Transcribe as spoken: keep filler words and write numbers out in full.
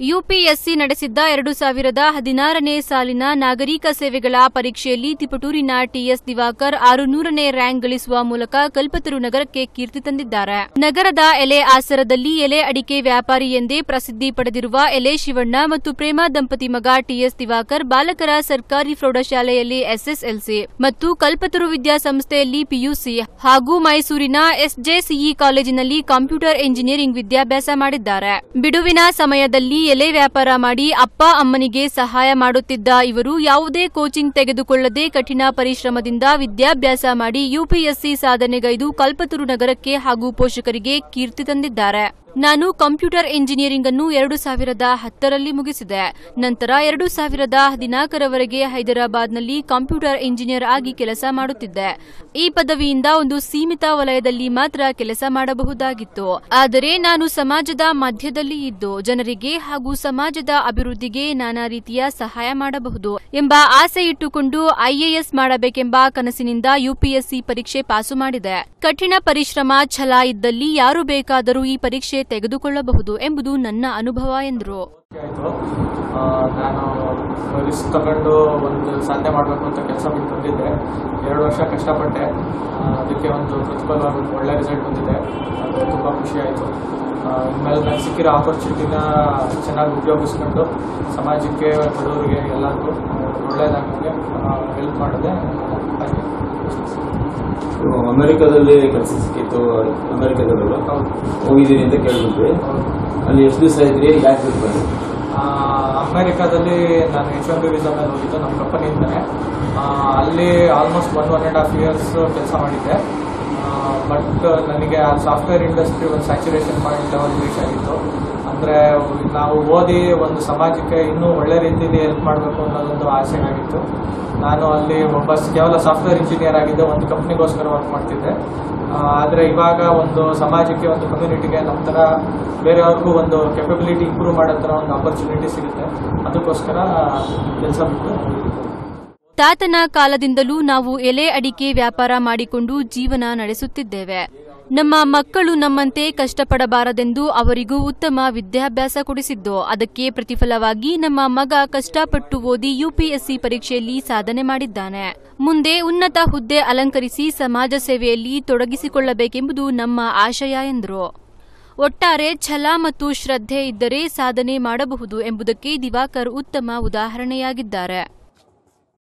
UPSC ನಡೆಸಿದ್ದ ಎರಡು ಸಾವಿರದ ಹದಿನಾರನೇ ಸಾಲಿನ ನಾಗರಿಕ ಸೇವೆಗಳ ಪರೀಕ್ಷೆಯಲ್ಲಿ ತಿಪಟೂರಿನ ಟಿಎಸ್ ದಿವಾಕರ್ ಆರುನೂರನೇ ರ್ಯಾಂಕ್ ಗಳಿಸುವ ಮೂಲಕ ಕಲ್ಪತರು ನಗರಕ್ಕೆ ಕೀರ್ತಿ ತಂದಿದ್ದಾರೆ. ನಗರದ ಎಲೆ ಆಸರದಲ್ಲಿ ಎಲೆ ಅಡಿಕೆ ವ್ಯಾಪಾರಿ ಎಂದೇ ಪ್ರಸಿದ್ಧಿ ಪಡೆದಿರುವ ಎಲೆ ಶಿವಣ್ಣ ಮತ್ತು ಪ್ರೇಮ ದಂಪತಿ ಮಗ ಟಿಎಸ್ ದಿವಾಕರ್ ಬಾಲಕರ ಸರ್ಕಾರಿ ಪ್ರೌಢಶಾಲೆಯಲ್ಲಿ ಎಸ್ಎಸ್ಎಲ್ಸಿ ಮತ್ತು ಕಲ್ಪತರು ವಿದ್ಯಾಸಂಸ್ಥೆಯಲ್ಲಿ ಪಿಯುಸಿ ಹಾಗೂ ಮೈಸೂರಿನ ಎಸ್ಜೆಸಿಇ ಕಾಲೇಜಿನಲ್ಲಿ ಕಂಪ್ಯೂಟರ್ ಎಂಜಿನಿಯರಿಂಗ್ ವಿದ್ಯಾಭ್ಯಾಸ ಮಾಡಿದ್ದಾರೆ. ಬಿಡುವಿನ ಸಮಯದಲ್ಲಿ ಎಲೆ ವ್ಯಾಪಾರ ಮಾಡಿ ಅಪ್ಪ ಅಮ್ಮನಿಗೆ ಸಹಾಯ ಮಾಡುತ್ತಿದ್ದ ಇವರು ಯಾವುದೇ ಕೋಚಿಂಗ್ ತೆಗೆದುಕೊಳ್ಳದೆ ಕಠಿಣ ಪರಿಶ್ರಮದಿಂದ ವಿದ್ಯಾಭ್ಯಾಸ ಮಾಡಿ ಯುಪಿಎಸ್ಸಿ ಸಾಧನೆಗೈದು ಕಲ್ಪತರು ನಗರಕ್ಕೆ ಹಾಗೂ ಪೋಷಕರಿಗೆ ಕೀರ್ತಿ ತಂದಿದ್ದಾರೆ. ನಾನು ಕಂಪ್ಯೂಟರ್ ಎಂಜಿನಿಯರಿಂಗ್ ಅನ್ನು ಎರಡು ಸಾವಿರದ ಹತ್ತರಲ್ಲಿ ಮುಗಿಸಿದೆ. ನಂತರ ಎರಡು ಸಾವಿರದ ಹದಿನಾಲ್ಕರವರೆಗೆ ಹೈದರಾಬಾದ್ನಲ್ಲಿ ಕಂಪ್ಯೂಟರ್ ಎಂಜಿನಿಯರ್ ಆಗಿ ಕೆಲಸ ಮಾಡುತ್ತಿದ್ದೆ. ಈ ಪದವಿಯಿಂದ ಒಂದು ಸೀಮಿತ ವಲಯದಲ್ಲಿ ಮಾತ್ರ ಕೆಲಸ ಮಾಡಬಹುದಾಗಿತ್ತು. ಆದರೆ ನಾನು ಸಮಾಜದ ಮಧ್ಯದಲ್ಲಿ ಇದ್ದು ಜನರಿಗೆ ಹಾಗೂ ಸಮಾಜದ ಅಭಿವೃದ್ಧಿಗೆ ನಾನಾ ರೀತಿಯ ಸಹಾಯ ಮಾಡಬಹುದು ಎಂಬ ಆಸೆ ಇಟ್ಟುಕೊಂಡು ಐಎಎಸ್ ಮಾಡಬೇಕೆಂಬ ಕನಸಿನಿಂದ ಯುಪಿಎಸ್ಸಿ ಪರೀಕ್ಷೆ ಪಾಸು ಮಾಡಿದೆ. ಕಠಿಣ ಪರಿಶ್ರಮ, ಛಲ ಇದ್ದಲ್ಲಿ ಯಾರು ಬೇಕಾದರೂ ಈ ಪರೀಕ್ಷೆ ತೆಗೆದುಕೊಳ್ಳಬಹುದು ಎಂಬುದು ನನ್ನ ಅನುಭವ ಎಂದರು. ನಾನು ರಿಸ್ಕ್ ತಗೊಂಡು ಒಂದು ಸಾಧನೆ ಮಾಡಬೇಕು ಅಂತ ಕೆಲಸ ಬಿಟ್ಟು ಬಂದಿದ್ದೆ. ಎರಡು ವರ್ಷ ಕಷ್ಟಪಟ್ಟೆ. ಅದಕ್ಕೆ ಒಂದು ಪ್ರತಿಫಲವಾಗಿ ಒಂದು ಒಳ್ಳೆ ರಿಸಲ್ಟ್ ಬಂದಿದೆ. ಅದು ತುಂಬ ಖುಷಿ ಆಯಿತು. ಇನ್ಮೇಲೆ ನನಗೆ ಸಿಕ್ಕಿರೋ ಆಪರ್ಚುನಿಟಿನ ಚೆನ್ನಾಗಿ ಉಪಯೋಗಿಸ್ಕೊಂಡು ಸಮಾಜಕ್ಕೆ, ಬಡವರಿಗೆ ಎಲ್ಲರಿಗೂ ಒಳ್ಳೆಯದಾಗಿ ಹೆಲ್ಪ್ ಮಾಡಿದೆ. ಅಮೆರಿಕಾದಲ್ಲಿ ಕೆಲಸ ಸಿಕ್ಕಿತ್ತು. ಅಮೆರಿಕಾದಲ್ಲ ಹೋಗಿದ್ದೀನಿ ಅಂತ ಕೇಳಿದ್ವಿ. ಅಲ್ಲಿ ಎಷ್ಟು ದಿವಸ ಇದ್ರಿ, ಯಾಕೆ ಬಿಟ್ಟು? ಅಮೆರಿಕಾದಲ್ಲಿ ನಾನು ಎಚ್ ಒನ್ ಬಿ ವೀಸಾ ಮೇಲೆ ಹೋಗಿದ್ದು ನಮ್ಮ ಕಂಪನಿಯಿಂದನೇ. ಅಲ್ಲಿ almost one one and half years ಕೆಲಸ ಮಾಡಿದ್ದೆ. ಬಟ್ ನನಗೆ ಆ ಸಾಫ್ಟ್ವೇರ್ ಇಂಡಸ್ಟ್ರಿ ಒಂದು ಸ್ಯಾಚುರೇಷನ್ ಪಾಯಿಂಟ್ ಒಂದು ರೀಚ್ ಆಗಿತ್ತು. ಅಂದರೆ ನಾವು ಓದಿ ಒಂದು ಸಮಾಜಕ್ಕೆ ಇನ್ನೂ ಒಳ್ಳೆ ರೀತಿಯಲ್ಲಿ ಹೆಲ್ಪ್ ಮಾಡಬೇಕು ಅನ್ನೋದೊಂದು ಆಸೆ ಆಗಿತ್ತು. ನಾನು ಅಲ್ಲಿ ಒಬ್ಬ ಕೇವಲ ಸಾಫ್ಟ್ವೇರ್ ಇಂಜಿನಿಯರ್ ಆಗಿದ್ದೆ, ಒಂದು ಕಂಪ್ನಿಗೋಸ್ಕರ ವರ್ಕ್ ಮಾಡ್ತಿದ್ದೆ. ಆದರೆ ಇವಾಗ ಒಂದು ಸಮಾಜಕ್ಕೆ, ಒಂದು ಕಮ್ಯುನಿಟಿಗೆ ನಮ್ಮ ಥರ ಬೇರೆಯವ್ರಿಗೂ ಒಂದು ಕೆಪಬಿಲಿಟಿ ಇಂಪ್ರೂವ್ ಮಾಡೋ ಥರ ಒಂದು ಆಪರ್ಚುನಿಟಿ ಸಿಗುತ್ತೆ. ಅದಕ್ಕೋಸ್ಕರ ಕೆಲಸ ಬಿಟ್ಟು. ತಾತನ ಕಾಲದಿಂದಲೂ ನಾವು ಎಲೆ ಅಡಿಕೆ ವ್ಯಾಪಾರ ಮಾಡಿಕೊಂಡು ಜೀವನ ನಡೆಸುತ್ತಿದ್ದೇವೆ. ನಮ್ಮ ಮಕ್ಕಳು ನಮ್ಮಂತೆ ಕಷ್ಟಪಡಬಾರದೆಂದು ಅವರಿಗೂ ಉತ್ತಮ ವಿದ್ಯಾಭ್ಯಾಸ ಕೊಡಿಸಿದ್ದು. ಅದಕ್ಕೆ ಪ್ರತಿಫಲವಾಗಿ ನಮ್ಮ ಮಗ ಕಷ್ಟಪಟ್ಟು ಓದಿ ಯುಪಿಎಸ್ಸಿ ಪರೀಕ್ಷೆಯಲ್ಲಿ ಸಾಧನೆ ಮಾಡಿದ್ದಾನೆ. ಮುಂದೆ ಉನ್ನತ ಹುದ್ದೆ ಅಲಂಕರಿಸಿ ಸಮಾಜ ಸೇವೆಯಲ್ಲಿ ತೊಡಗಿಸಿಕೊಳ್ಳಬೇಕೆಂಬುದು ನಮ್ಮ ಆಶಯ ಎಂದರು. ಒಟ್ಟಾರೆ ಛಲ ಮತ್ತು ಶ್ರದ್ಧೆ ಇದ್ದರೆ ಸಾಧನೆ ಮಾಡಬಹುದು ಎಂಬುದಕ್ಕೆ ದಿವಾಕರ್ ಉತ್ತಮ ಉದಾಹರಣೆಯಾಗಿದ್ದಾರೆ.